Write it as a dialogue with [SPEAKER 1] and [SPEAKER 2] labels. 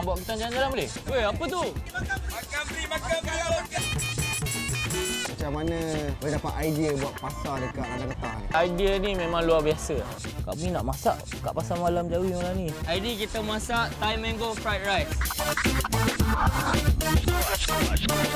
[SPEAKER 1] buat kita jalan-jalan boleh? Weh, apa tu?
[SPEAKER 2] Makan free, makan free.
[SPEAKER 3] Macam mana boleh dapat idea buat pasar dekat Ladang Getah ni?
[SPEAKER 1] Idea ni memang luar biasa. Kami nak masak kat pasar malam Jawi malam ni. Idea kita masak Thai mango fried rice.